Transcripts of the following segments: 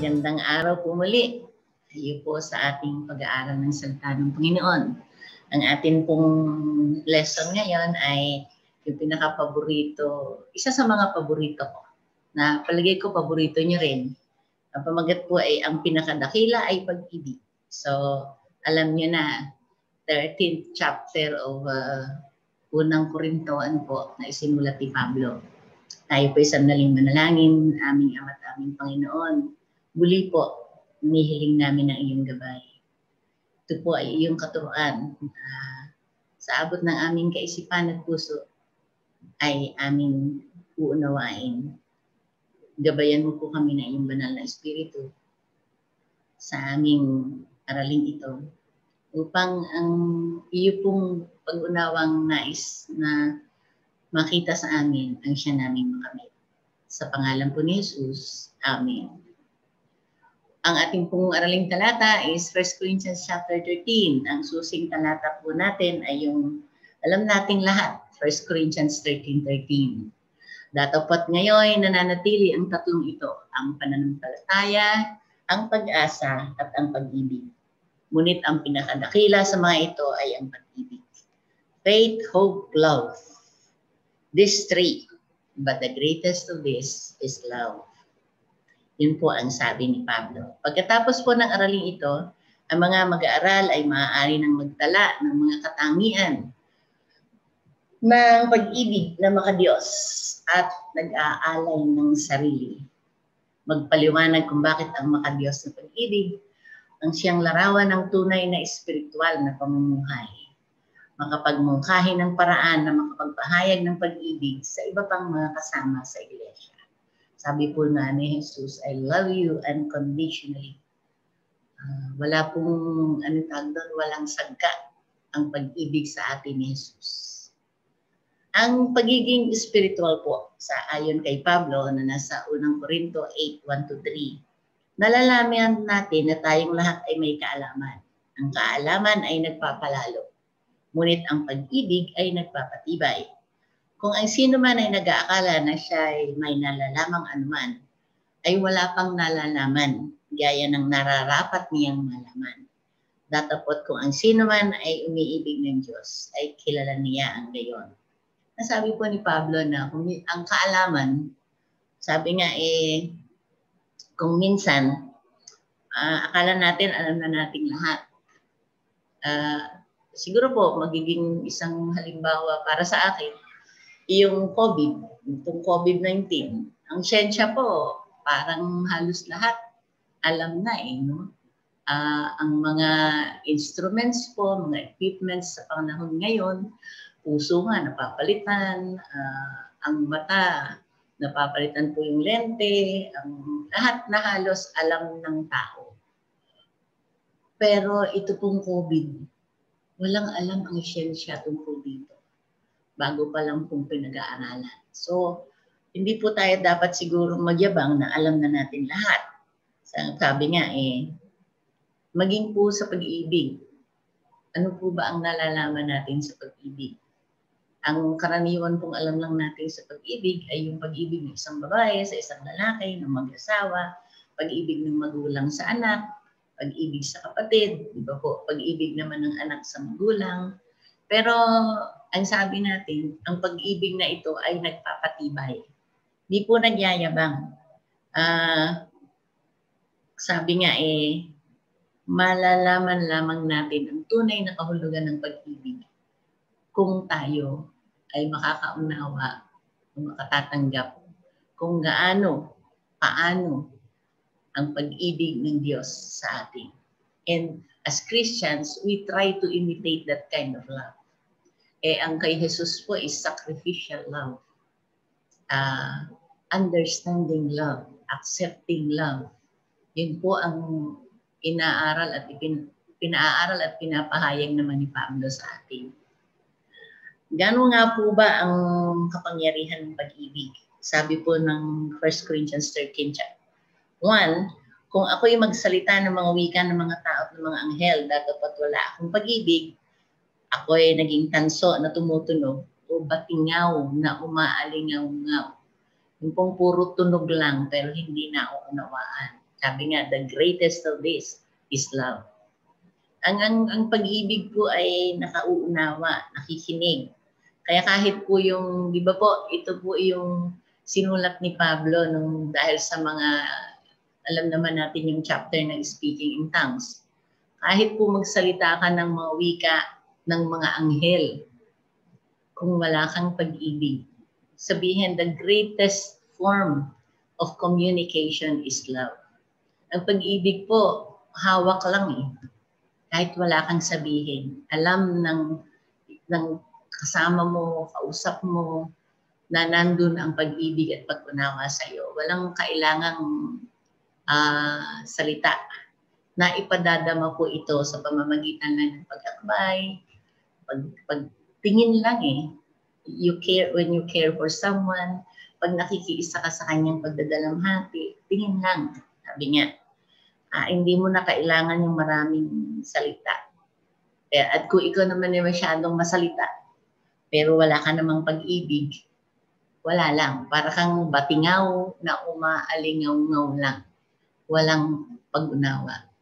Magandang araw po muli. Tayo po sa ating pag-aaral ng salita ng Panginoon. Ang atin pong lesson ngayon ay yung pinaka-paborito, isa sa mga paborito ko, na palagay ko paborito niyo rin. Ang pamagat po ay ang pinakadakila ay pag-ibig. So, alam niyo na, 13th chapter of Unang Korintoan po na isinulat ni Pablo. Tayo po sandaling manalangin, aming Ama at aming Panginoon. Muli po, hinihiling namin ang iyong gabay. Ito po ay iyong katuruan. Sa abot ng aming kaisipan at puso ay aming uunawain. Gabayan mo po kami ng iyong banal na Espiritu sa aming araling ito upang ang iyo pong pag-unawang nais na makita sa amin ang siya naming makamit. Sa pangalan po ni Jesus. Amen. Ang ating pong araling talata is 1 Corinthians chapter 13. Ang susing talata po natin ay yung alam nating lahat, 1 Corinthians 13:13. Datapot ngayon nananatili ang tatlong ito, ang pananampalataya, ang pag-asa, at ang pag-ibig. Ngunit ang pinakadakila sa mga ito ay ang pag-ibig. Faith, hope, love. These three, but the greatest of this is love. Yun po ang sabi ni Pablo. Pagkatapos po ng araling ito, ang mga mag-aaral ay maaari nang magtala ng mga katangian ng pag-ibig na makadiyos at nag-aalay ng sarili. Magpaliwanag kung bakit ang makadiyos na pag-ibig ang siyang larawan ng tunay na espiritual na pamumuhay. Makapagmungkahi ng paraan na makapagpahayag ng pag-ibig sa iba pang mga kasama sa iglesia. Sabi po na ni Jesus, I love you unconditionally. Wala pong, walang sagka ang pag-ibig sa atin ni Jesus. Ang pagiging spiritual po, sa ayon kay Pablo na nasa unang Korinto 8:1-3, nalalaman natin na tayong lahat ay may kaalaman. Ang kaalaman ay nagpapalalo, ngunit ang pag-ibig ay nagpapatibay. Kung ang sino man ay nag-aakala na siya ay may nalalamang anuman, ay wala pang nalalaman, gaya ng nararapat niyang malaman. Datapot kung ang sino man ay umiibig ng Diyos, ay kilala niya ang gayon. Nasabi po ni Pablo na kung ang kaalaman, sabi nga kung minsan, akala natin alam na nating lahat. Siguro po magiging isang halimbawa para sa akin, yung itong COVID-19, ang siyensya po, parang halos lahat alam na no? Ang mga instruments po, mga equipments sa panahon ngayon, puso nga napapalitan, ang mata, napapalitan po yung lente, ang lahat na halos alam ng tao. Pero ito pong COVID, walang alam ang siyensya tungkol dito. Bago pa lang pong pinag-aaralan. So, hindi po tayo dapat siguro magyabang na alam na natin lahat. Sabi nga maging po sa pag-ibig. Ano po ba ang nalalaman natin sa pag-ibig? Ang karaniwan pong alam lang natin sa pag-ibig ay yung pag-ibig ng isang babae sa isang lalaki, ng mag-asawa, pag-ibig ng magulang sa anak, pag-ibig sa kapatid, di ba po? Pag-ibig naman ng anak sa magulang. Pero ang sabi natin, ang pag-ibig na ito ay nagpapatibay. Di po nagyayabang. Sabi nga malalaman lamang natin ang tunay na kahulugan ng pag-ibig kung tayo ay makakaunawa o makatatanggap kung paano ang pag-ibig ng Diyos sa atin. And as Christians, we try to imitate that kind of love. Ang kay Jesus po is sacrificial love, understanding love, accepting love. Yun po ang inaaral at pinaaral at pinapahayag naman ni Pablo sa atin. Gano'n nga po ba ang kapangyarihan ng pag-ibig? Sabi po ng 1 Corinthians 13:1, kung ako'y magsalita ng mga wika ng mga tao at ng mga anghel, dapat wala akong pag-ibig, ako ay naging tanso na tumutunog o batingaw na umaalingaw-ngaw. Yung pong puro tunog lang pero hindi nauunawaan. Sabi nga, the greatest of this is love. Ang pag-ibig po ay nakauunawa, nakikinig. Kaya kahit po yung, di ba po, ito po yung sinulat ni Pablo nung dahil sa mga, alam naman natin yung chapter na speaking in tongues. Kahit po magsalita ka ng mga wika ng mga anghel, kung wala kang pag-ibig, sabihin, the greatest form of communication is love. Ang pag-ibig po, hawak lang eh. Kahit wala kang sabihin, alam ng kasama mo, kausap mo, na nandun ang pag-ibig at pag-unawa sa iyo. Walang kailangang salita na ipadadama po ito sa pamamagitan ng pag-akbay, pagtingin lang eh. You care when you care for someone, pag nakikiisa ka sa kanyang pagdadalamhati, tingin lang, sabi niya. Hindi mo na kailangan yung maraming salita. At kung ikaw naman ay masyadong masalita, pero wala ka namang pag-ibig, wala lang. Para kang batingaw na umaalingaw-ngaw lang. Walang pag-unawa.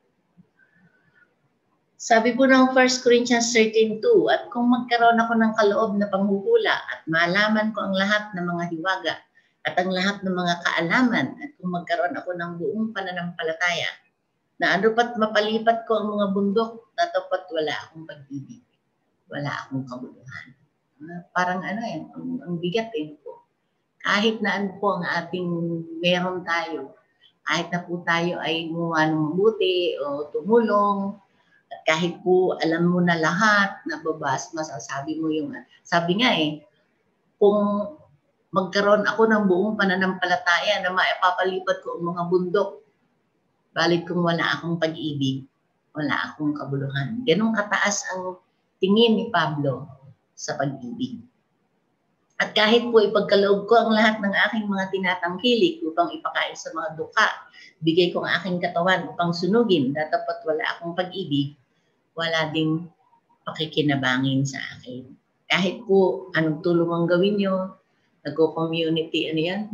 Sabi po ng 1 Corinthians 13:2, at kung magkaroon ako ng kaloob na panghuhula at malaman ko ang lahat ng mga hiwaga, at ang lahat ng mga kaalaman, at kung magkaroon ako ng buong pananampalataya, na ano pat mapalipat ko ang mga bundok, tatapat wala akong pag-ibig, wala akong kabuluhan. Parang ano eh, ang bigat eh po. Kahit na ano po ang ating meron tayo, kahit na po tayo ay gumawa ng mabuti o tumulong, at kahit po alam mo na lahat, nababas, masasabi mo yung, sabi nga eh, kung magkaroon ako ng buong pananampalataya na maipapalipat ko ang mga bundok, balit kung wala akong pag-ibig, wala akong kabuluhan. Ganun kataas ang tingin ni Pablo sa pag-ibig. At kahit po ipagkaloob ko ang lahat ng aking mga tinatangkilik upang ipakain sa mga duka, bigay ko ang aking katawan upang sunugin, datapat wala akong pag-ibig, wala ding pakikinabangin sa akin. Kahit po anong tulong ang gawin nyo, nagko-community, ano yan,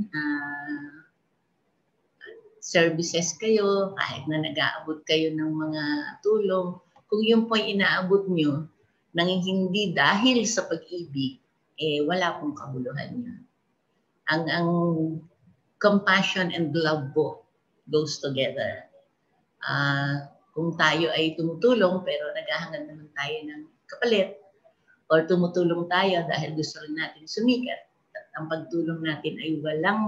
services kayo, kahit na nag-aabot kayo ng mga tulong, kung yun po ay inaabot nyo, nang hindi dahil sa pag-ibig, wala pong kabuluhan yun. Ang compassion and love po goes together. Kung tayo ay tumutulong, pero naghahangad naman tayo ng kapalit, or tumutulong tayo dahil gusto rin natin sumikat, ang pagtulong natin ay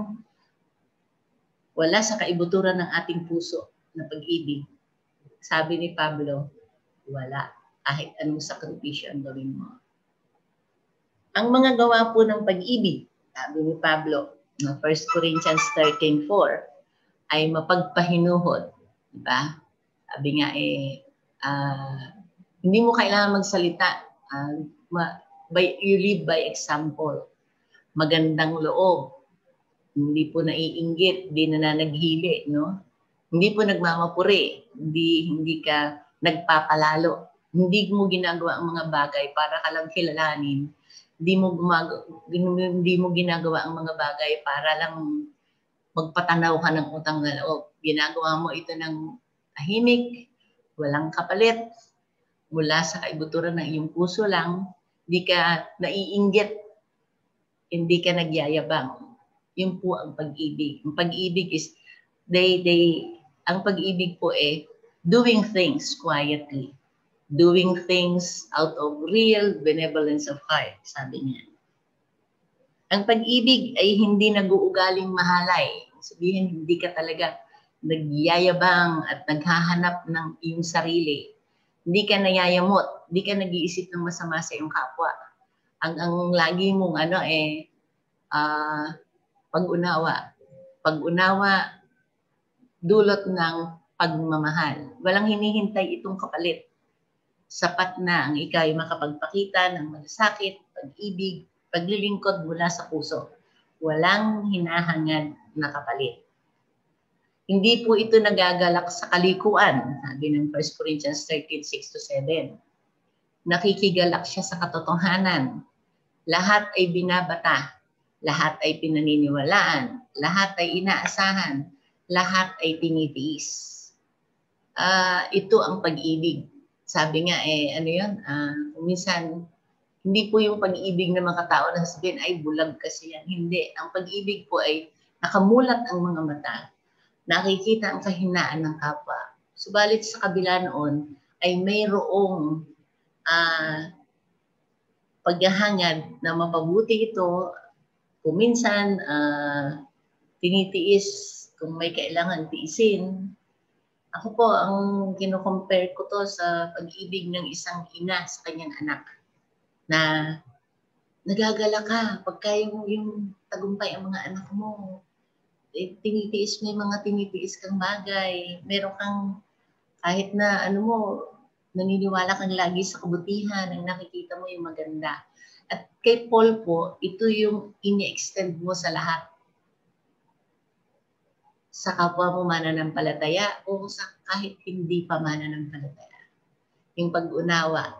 wala sa kaibuturan ng ating puso na pag-ibig. Sabi ni Pablo, wala. Kahit anong sakripisyo ang gawin mo. Ang mga gawa po ng pag-ibig, sabi ni Pablo, na 1 Corinthians 13:4, ay mapagpahinuhod. Diba? Sabi nga hindi mo kailangan magsalita. You live by example. Magandang loob, hindi po naiinggit, hindi nananaghili, no? Hindi po nagmamapuri, hindi ka nagpapalalo, hindi mo ginagawa ang mga bagay para ka lang kilalanin, hindi mo ginagawa ang mga bagay para lang magpatanaw ka ng utang na loob. Ginagawa mo ito ng tahimik, walang kapalit, mula sa kaibuturan ng iyong puso lang, hindi ka naiinggit, hindi ka nagyayabang. Yun po ang pag-ibig. Ang pag-ibig is, ang pag-ibig po doing things quietly. Doing things out of real benevolence of heart, sabi niya. Ang pag-ibig ay hindi nag-uugaling mahalay. Sabihin, hindi ka talaga nagyayabang at naghahanap ng iyong sarili. Hindi ka nayayamot, hindi ka nag-iisip ng masama sa iyong kapwa. Ang lagi mong pag-unawa. Pag-unawa, dulot ng pagmamahal. Walang hinihintay itong kapalit. Sapat na ang ikaw ay makapagpakita ng malasakit, pag-ibig, paglilingkod mula sa puso. Walang hinahangad na kapalit. Hindi po ito nagagalak sa kalikuan, sabi ng 1 Corinthians 13:6-7. Nakikigalak siya sa katotohanan. Lahat ay binabata, lahat ay pinaniniwalaan, lahat ay inaasahan, lahat ay tinitiis. Ito ang pag-ibig. Sabi nga ano yun, minsan hindi po yung pag-ibig ng mga tao na sabihin, ay bulag kasi yan. Hindi. Ang pag-ibig po ay nakamulat ang mga mata. Nakikita ang kahinaan ng kapwa. Subalit sa kabila noon ay mayroong paghahangad na mapabuti ito. Kung minsan tinitiis, kung may kailangan tiisin. Ako po, ang kino-compare ko to sa pag-ibig ng isang ina sa kanyang anak. Na nagagala ka pagka yung tagumpay ang mga anak mo. Tinitiis mo yung mga tinitiis kang bagay. Meron kang, kahit na naniniwala kang lagi sa kabutihan, ang nakikita mo yung maganda. At kay Paul po, ito yung ini-extend mo sa lahat. Sa kapwa mo mananampalataya o sa kahit hindi pa mananampalataya. Yung pag-unawa.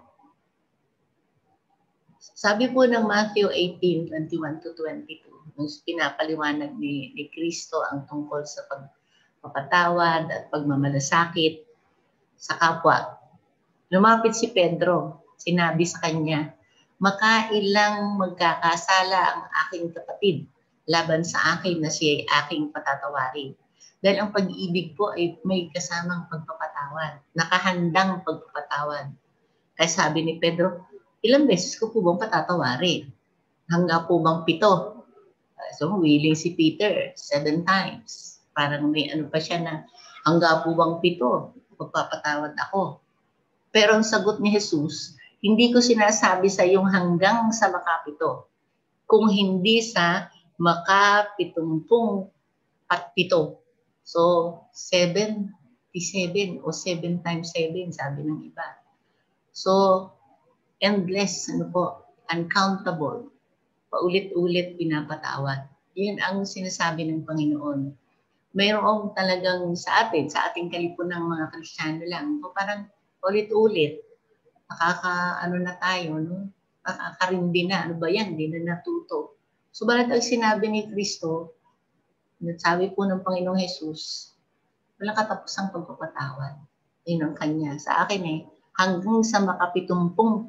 Sabi po ng Matthew 18:21-22, nung pinapaliwanag ni Kristo ang tungkol sa pagpapatawad at pagmamalasakit sa kapwa. Lumapit si Pedro, sinabi sa kanya, makailang magkakasala ang aking kapatid laban sa akin na siya ay aking patatawarin. Dahil ang pag-ibig po ay may kasamang pagpapatawad, nakahandang pagpapatawad. Kaya sabi ni Pedro, ilang beses ko po bang patatawarin? Hanggang po bang 7? So willing si Peter, 7 times. Parang may pa siya na hanggang po bang 7? Magpapatawad ako. Pero ang sagot ni Jesus, hindi ko sinasabi sa iyong hanggang sa makapito. Kung hindi sa maka-70. So, 77 o 7 times 7, sabi ng iba. So, endless, uncountable. Paulit-ulit pinapatawad. Yan ang sinasabi ng Panginoon. Mayroong talagang sa ating kalipunang mga Kristiyano lang, parang ulit-ulit, na tayo, nakakarindi na, ano ba yan, hindi na natuto. Subalit ang sinabi ni Kristo, sabi po ng Panginoong Jesus, walang katapusang pagpapatawad. Yun ang kanya. Sa akin hanggang sa maka-70.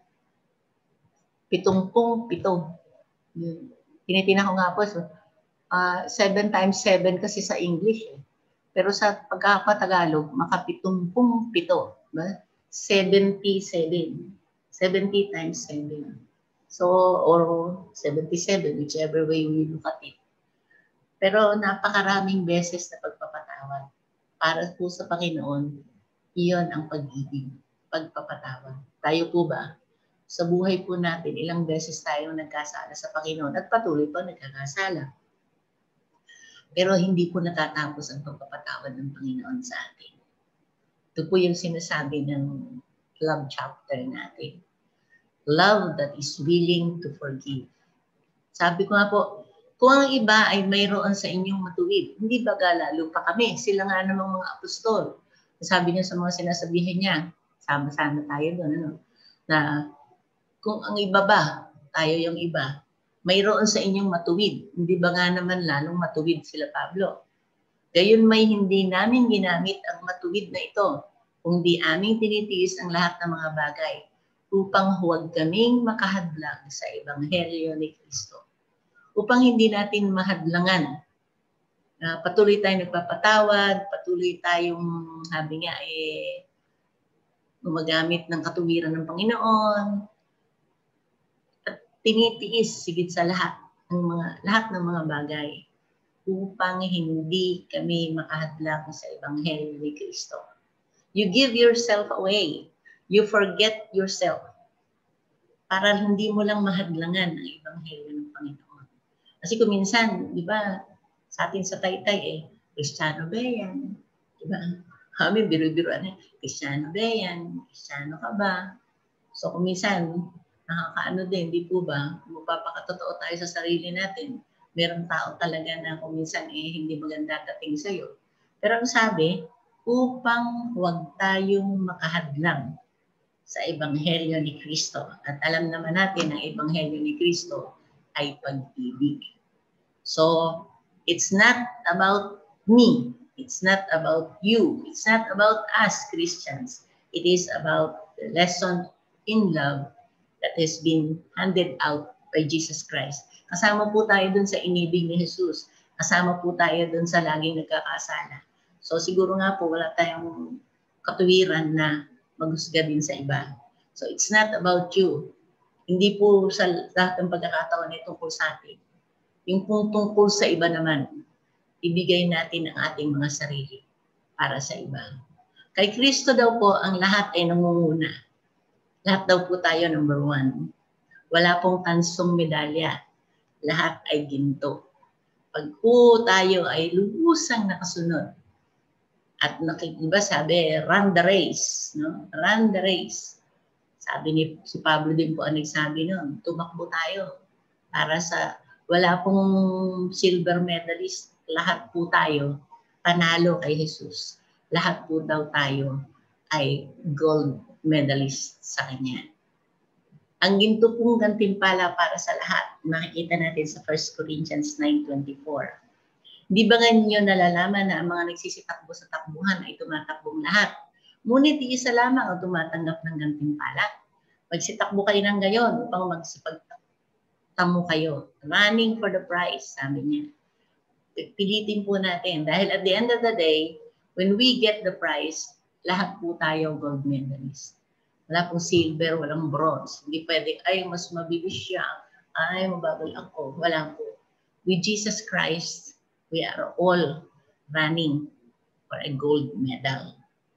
70. Tinitingnan ko nga po, 7 times 7 kasi sa English. Pero sa pagkakatagalog, maka-70. 77. 70 times 7. So, or 77, whichever way we look at it. Pero napakaraming beses na pagpapatawad. Para po sa Panginoon, iyon ang pag-ibig, pagpapatawad. Tayo po ba? Sa buhay po natin, ilang beses tayong nagkasala sa Panginoon at patuloy pa nagkakasala. Pero hindi po natatapos ang pagpapatawad ng Panginoon sa atin. Ito po yung sinasabi ng love chapter natin. Love that is willing to forgive. Sabi ko nga po, kung ang iba ay mayroon sa inyong matuwid, hindi ba lalo pa kami? Sila nga namang mga apostol. Sabi niya sa mga sinasabihan niya, sama-sama tayo doon, na kung ang iba ba, tayo yung iba, mayroon sa inyong matuwid, hindi ba nga naman lalong matuwid sila Pablo? Gayon may hindi namin ginamit ang matuwid na ito, kundi aming tinitiis ang lahat ng mga bagay, upang huwag kaming makahadlang sa Ebanghelyo ni Kristo. Upang hindi natin mahadlangan. Patuloy tayong nagpapatawad, patuloy tayong, sabi nga, gumagamit ng katuwiran ng Panginoon, at tinitiis sigit sa lahat ng mga bagay upang hindi kami makahadlang sa Ebanghelyo ni Kristo. You give yourself away. You forget yourself para hindi mo lang mahadlangan ang Ebanghelyo ng Panginoon. Kasi kung minsan, di ba, sa atin sa Taytay, Kristiyano ba yan? Di ba? Kami, biro-biroan Kristiyano ba yan? Kristiyano ka ba? So kung minsan, nakakaano din, di po ba? Magpapakatotoo tayo sa sarili natin. Merong tao talaga na kung minsan hindi maganda dating sa'yo. Pero ang sabi, upang huwag tayong makahadlang sa Ebanghelyo ni Kristo. At alam naman natin ang Ebanghelyo ni Kristo ay pag-ibig. So, it's not about me. It's not about you. It's not about us Christians. It is about the lesson in love that has been handed out by Jesus Christ. Kasama po tayo dun sa inibig ni Jesus. Kasama po tayo dun sa laging nagkakasala. So siguro nga po wala tayong katuwiran na maghusga din sa iba. So it's not about you. Hindi po sa lahat ng pagkakataon ay tungkol sa atin. Yung tungkol sa iba naman, ibigay natin ang ating mga sarili para sa iba. Kay Kristo daw po, ang lahat ay nangunguna. Lahat daw po tayo number 1. Wala pong tansong medalya. Lahat ay ginto. Pag po tayo ay lubusang nakasunod, at diba sabi, run the race. No? Run the race. Sabi ni si Pablo din po ang nagsabi noon, tumakbo tayo para sa wala pong silver medalist. Lahat po tayo panalo kay Jesus. Lahat po daw tayo ay gold medalist sa Kanya. Ang ginto pong gantimpala para sa lahat, makikita natin sa 1 Corinthians 9:24. Di ba nga ninyo nalalaman na ang mga nagsisitakbo sa takbuhan ay tumatakbong lahat? Ngunit isa lamang ang tumatanggap ng gantimpala. Magsitakbo kayo ng gayon upang magsipagtamo kayo. Running for the prize, sabi niya. Pilitin po natin. Dahil at the end of the day, when we get the prize, lahat po tayo gold medalist. Wala pong silver, walang bronze. Hindi pwede, ay mas mabilis siya, ay mabagal ako. Wala po. With Jesus Christ, we are all running for a gold medal.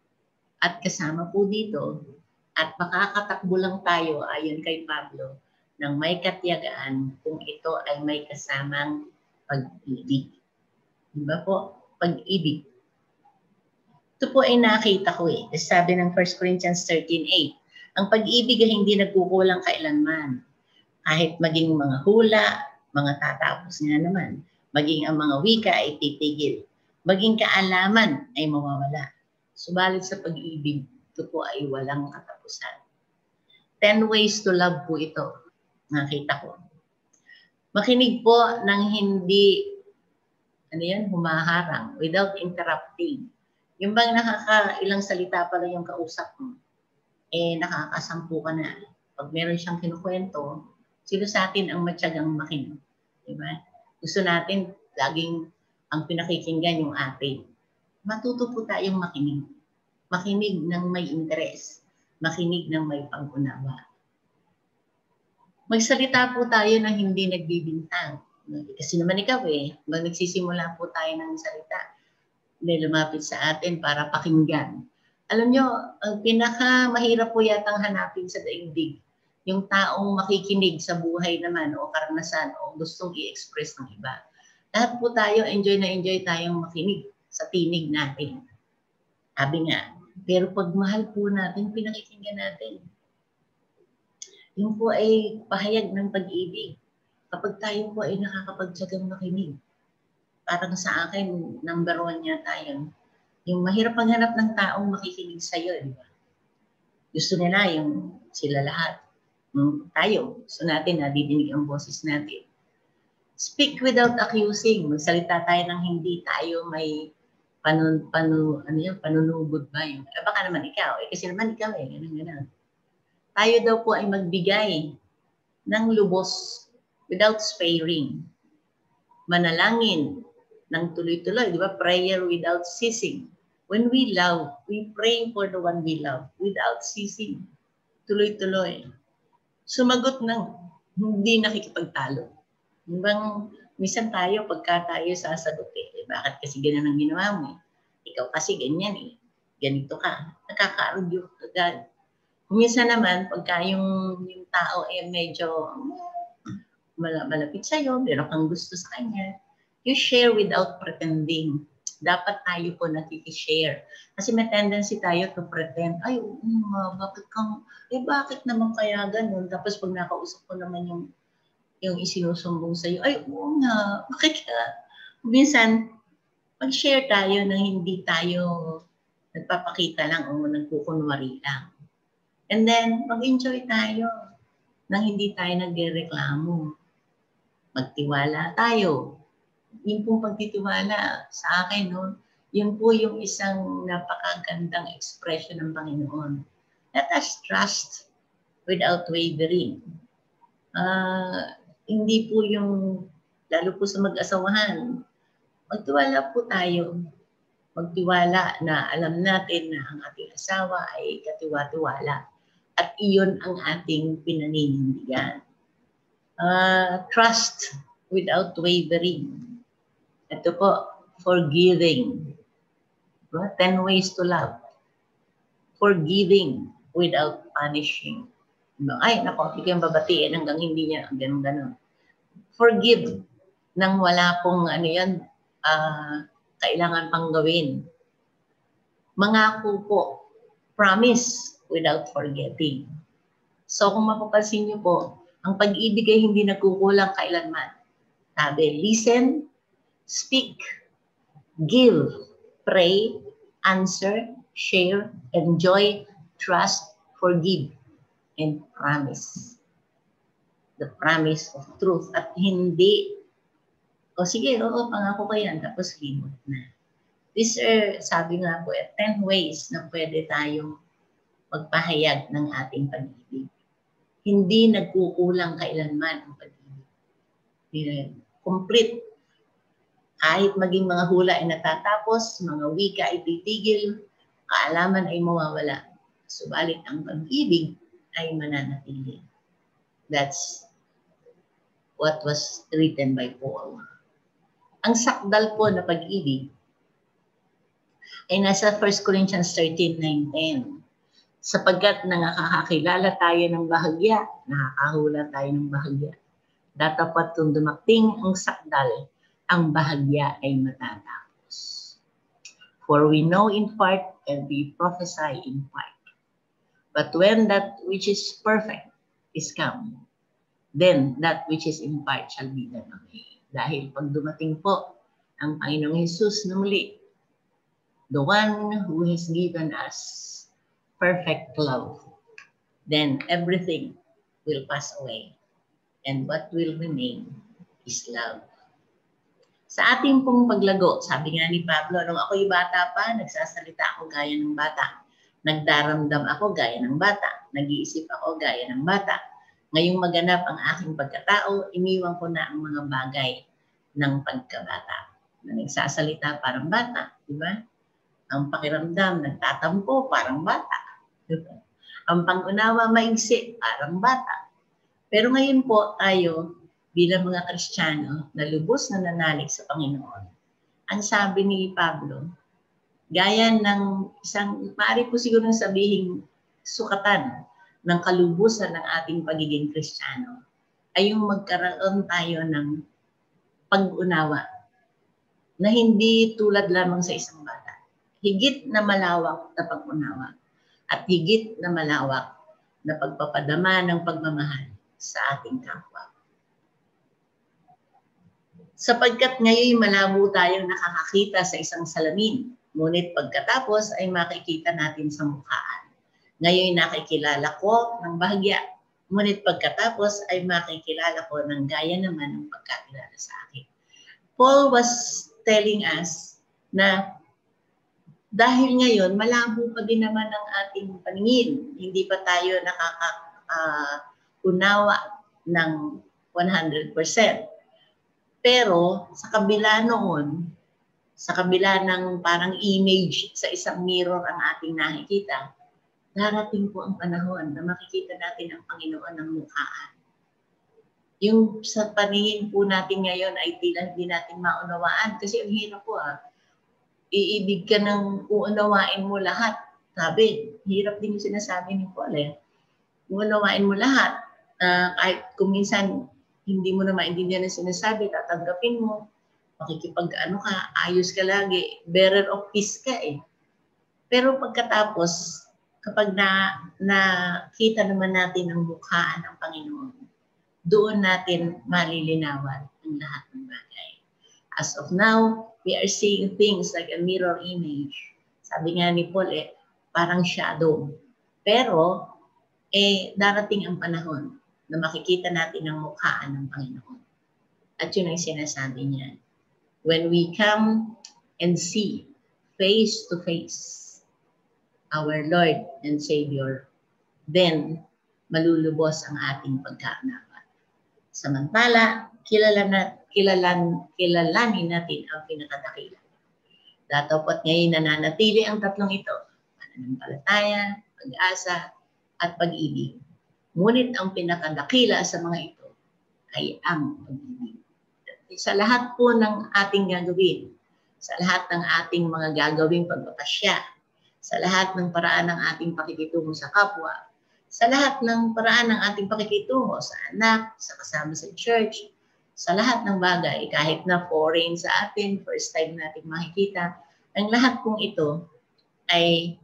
At kasama po dito, at makakatakbo lang tayo ayon kay Pablo ng may katiyagaan kung ito ay may kasamang pag-ibig. Diba po? Pag-ibig. Ito po ay nakita ko eh. Sabi ng 1 Corinthians 13:8, ang pag-ibig ay hindi nagkukulang kailanman. Kahit maging mga hula, mga tatapos nga naman. Maging ang mga wika ay titigil. Maging kaalaman ay mawawala. Subalit sa pag-ibig, ito po ay walang katapusan. 10 ways to love po ito. Nakita ko. Makinig po ng hindi, humaharang, without interrupting. Yung bang nakakailang salita pala yung kausap mo, nakakasampu ka na. Pag meron siyang kinukwento, sino sa atin ang matyagang makinig? Diba? Gusto natin laging ang pinakikinggan yung atin. Matuto po tayong makinig. Makinig ng may interes. Makinig ng may pag-unawa. Magsalita po tayo ng hindi nagbibintang. Kasi naman ikaw pag nagsisimula po tayo ng salita, may lumapit sa atin para pakinggan. Alam nyo, ang pinakamahirap po yatang hanapin sa daigdig, yung taong makikinig sa buhay naman o karanasan o gustong i-express ng iba. Lahat po tayo, enjoy na enjoy tayong makinig sa tinig natin. Sabi nga, pero pag mahal po natin, pinakikinggan natin. Yung po ay pahayag ng pag-ibig. Kapag tayo po ay nakakapagtsagang makinig. Parang sa akin, number 1 yata yun. Yung mahirap maghanap ng taong makikinig sa'yo, di ba? Gusto nila yung sila lahat. Tayo, gusto natin na didinig ang boses natin. Speak without accusing. Magsalita tayo ng hindi tayo may panunubod ba yun? Baka naman ikaw. Kasi naman ikaw ganun. Tayo daw po ay magbigay ng lubos without sparing. Manalangin ng tuloy-tuloy. Di ba? Prayer without ceasing. When we love, we pray for the one we love without ceasing. Tuloy-tuloy. Sumagot ng hindi nakikipagtalo. Bang minsan tayo, pagka tayo sasagot bakit kasi ganyan ang ginawa mo Ikaw kasi ganyan Ganito ka. Nakaka-argue agad. Minsan naman, pagka yung tao medyo malapit sa'yo, meron kang gusto sa kanya, you share without pretending. Dapat tayo po nakikishare. Kasi may tendency tayo to pretend, ay, bakit naman kaya ganun? Tapos pag nakausap ko naman yung isinusumbong sa'yo, ay, oo nga, bakit ka? Minsan, mag-share tayo na hindi tayo nagpapakita lang o nagkukunwari lang. And then, mag-enjoy tayo nang hindi tayo nagrereklamo. Magtiwala tayo. Yung pong pagtitiwala sa akin, no, yun po yung isang napakagandang expression ng Panginoon. Let us trust without wavering. Hindi po yung, lalo po sa mag-asawahan, magtiwala po tayo. Magtiwala na alam natin na ang ating asawa ay katiwa-tiwala. At iyon ang ating pinaninindigan. Trust without wavering. Ito po, forgiving. 10 ways to love. Forgiving without punishing. Ay, nako, hindi kayong babatiin hanggang hindi niya, ganun-ganun. Forgive nang wala pong kailangan pang gawin. Mangako po, promise without forgetting. So kung mapapansin niyo po, ang pag-ibig ay hindi nagkukulang kailanman. Sabi, listen, speak, give, pray, answer, share, enjoy, trust, forgive, and promise. The promise of truth. At hindi, sige, oo, pangako ko yan, tapos limot na. These are, sabi nga po, 10 ways na pwede tayong magpahayag ng ating pag-ibig. Hindi nagkukulang kailanman ang pag-ibig. Complete. Kahit maging mga hula ay natatapos, mga wika ay titigil, kaalaman ay mawawala. Subalit ang pag-ibig ay mananatili. That's what was written by Paul. Ang sakdal po na pag-ibig ay nasa 1 Corinthians 13:9-10. Sapagkat nakakakilala tayo ng bahagya, nakakahula tayo ng bahagya. Datapat kung dumating ang sakdal, ang bahagya ay matatapos. For we know in part and we prophesy in part. But when that which is perfect is come, then that which is in part shall be done away. Dahil pag dumating po ang Panginoong Jesus na muli, the one who has given us perfect love, then everything will pass away. And what will remain is love. Sa ating pong paglago, sabi nga ni Pablo, nung ako'y bata pa, nagsasalita ako gaya ng bata. Nagdaramdam ako gaya ng bata. Nag-iisip ako gaya ng bata. Ngayong maganap ang aking pagkatao, iniwan ko na ang mga bagay ng pagkabata. Na nagsasalita parang bata, di ba? Ang pakiramdam, nagtatampo parang bata. Diba? Ang pangunawa, maigsi, parang bata. Pero ngayon po tayo, bilang mga Kristiyano na lubos na nanalig sa Panginoon, ang sabi ni Pablo, gaya ng isang, maaari po siguro sabihin, sukatan ng kalubusan ng ating pagiging Kristiyano, ay yung magkaroon tayo ng pag-unawa na hindi tulad lamang sa isang bata. Higit na malawak na pag-unawa at higit na malawak na pagpapadama ng pagmamahal sa ating kapwa. Sapagkat ngayon malabo tayong nakakakita sa isang salamin, ngunit pagkatapos ay makikita natin sa mukhaan. Ngayon nakikilala ko ng bahagya, ngunit pagkatapos ay makikilala ko ng gaya naman ng pagkakilala sa akin. Paul was telling us na dahil ngayon malabo pa din naman ang ating paningin, hindi pa tayo nakakaunawa ng 100%. Pero sa kabila noon, sa kabila ng parang image sa isang mirror ang ating nakikita, darating po ang panahon na makikita natin ang Panginoon ng mukhaan. Yung sa paningin po natin ngayon ay tila hindi natin maunawaan kasi ang hirap po iibig ka ng uunawain mo lahat. Sabi, hirap din yung sinasabi ni Paul Uunawain mo lahat. Kahit kung minsan hindi mo na maintindihan na sinasabi, tatanggapin mo, makikipag-ano ka, ayos ka lagi, bearer of peace ka Pero pagkatapos, kapag nakita naman natin ang mukhaan ng Panginoon, doon natin malilinawan ang lahat ng bagay. As of now, we are seeing things like a mirror image. Sabi nga ni Paul, parang shadow. Pero, darating ang panahon na makikita natin ang mukhaan ng Panginoon. At yun ang sinasabi niya. when we come and see face to face our Lord and Savior, then malulubos ang ating pagkaunawa. Samantala, kilalanin natin ang pinakadakila. Datapot ngayon nananatili ang tatlong ito, pananampalataya, pag-asa, at pag-ibig. Ngunit ang pinakadakila sa mga ito ay ang pag-ibig. Sa lahat po ng ating gagawin, sa lahat ng ating mga gagawing pagpapasya, sa lahat ng paraan ng ating pakikitungo sa kapwa, sa lahat ng paraan ng ating pakikitungo sa anak, sa kasama sa church, sa lahat ng bagay, kahit na foreign sa atin, first time natin makikita, ang lahat pong ito ay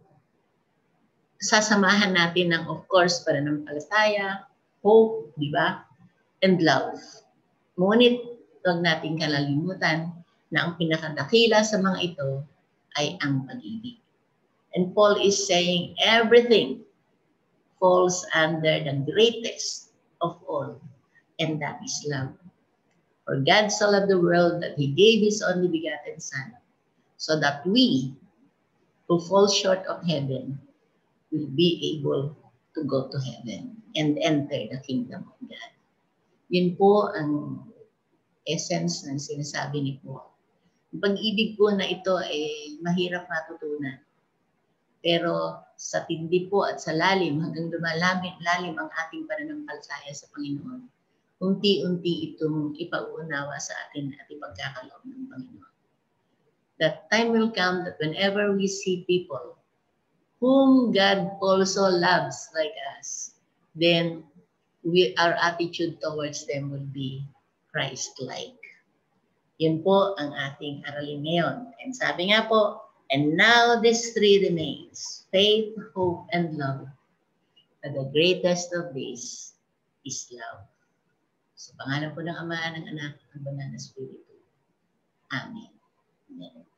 sasamahan natin ng, of course, pananampalataya, hope, di ba? And love. Ngunit, huwag nating kalalimutan na ang pinakadakila sa mga ito ay ang pag-ibig. And Paul is saying everything falls under the greatest of all, and that is love. For God so loved the world that He gave His only begotten Son, so that we, who fall short of heaven, will be able to go to heaven and enter the kingdom of God. Yun po ang essence ng sinasabi ni Paul. Ang pag-ibig po na ito ay mahirap matutunan. Pero sa tindi po at sa lalim, hanggang lalim ang ating pananampalataya sa Panginoon, unti-unti itong ipauunawa sa atin at ipagkakaloob ng Panginoon. That time will come that whenever we see people whom God also loves like us, then our attitude towards them will be Christ-like. Yun po ang ating aralin ngayon. And sabi nga po, and now these three remains, faith, hope, and love. But the greatest of these is love. Sa pangalan po ng Ama, ng Anak, ng Banal na Espiritu. Amen. Amen.